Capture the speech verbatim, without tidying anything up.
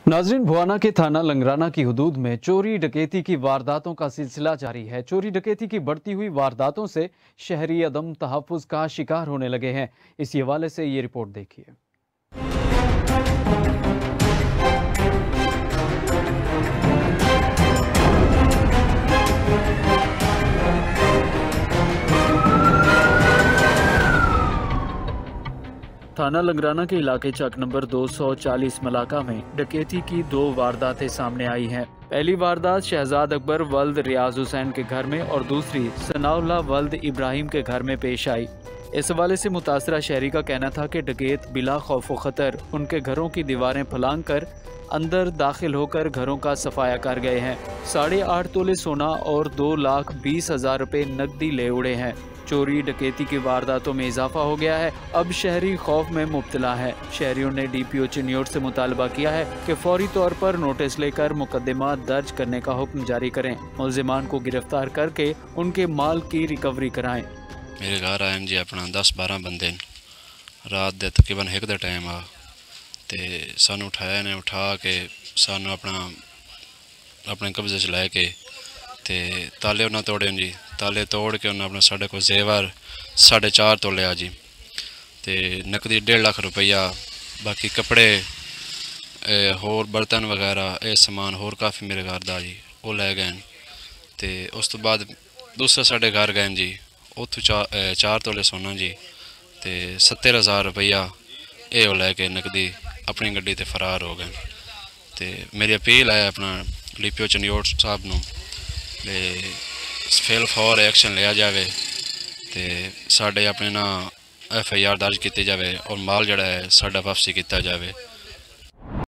नाजरीन, भुआना के थाना लंगराना की हुदूद में चोरी डकैती की वारदातों का सिलसिला जारी है। चोरी डकैती की बढ़ती हुई वारदातों से शहरी अदम तहफ़्फ़ुज़ का शिकार होने लगे हैं। इसी हवाले से ये रिपोर्ट देखिए। थाना लंगराना के इलाके चक नंबर दो सौ चालीस मलाका में डकैती की दो वारदातें सामने आई हैं। पहली वारदात शहजाद अकबर वल्द रियाज हुसैन के घर में और दूसरी सनाउल्लाह वल्द इब्राहिम के घर में पेश आई। इस हवाले से मुतासरा शहरी का कहना था कि डकैत बिला खौफ खतर उनके घरों की दीवारें फलांग कर अंदर दाखिल होकर घरों का सफाया कर गए हैं। साढ़े आठ तोले सोना और दो लाख बीस हजार रुपये नकदी ले उड़े हैं। चोरी डकैती की वारदातों में इजाफा हो गया है। अब शहरी खौफ में मुब्तला है। शहरियों ने डी पी ओ चिन्योट से मुतालबा किया है कि फौरी तौर पर नोटिस लेकर मुकदमा दर्ज करने का हुक्म जारी करें। मुल्जिमान को गिरफ्तार करके उनके माल की रिकवरी कराएं। मेरे घर आए जी अपना दस बारह बंदे रात दे तकरीबन एक दा टाइम आ ते सानू उठाया ने उठा के सानू अपना अपने कब्जे च लैके ते ताले उन्हें तोड़े जी। ताले तोड़ के उन्हें अपना साढ़े को जेवर साढ़े चार तोले आ जी ते नकदी डेढ़ लाख रुपया, बाकी कपड़े होर बर्तन वगैरह ये समान होर काफ़ी मेरे घर दा जी वो लै गए। तो उस तो बाद दूसरा साढ़े घर गए जी, उत्थों चार चार तोले सोना जी ते सत्तर हज़ार रुपया ये वो लैके नकदी अपनी गड्डी ते फरार हो गए। तो मेरी अपील है अपना डी पी ओ चिन्योट साहब नूं ते फेल फॉर एक्शन लिया जाए तो साढ़े अपने ना एफ आई आर दर्ज की जाए और माल जड़ा है साढ़ा वापसी किया जाए।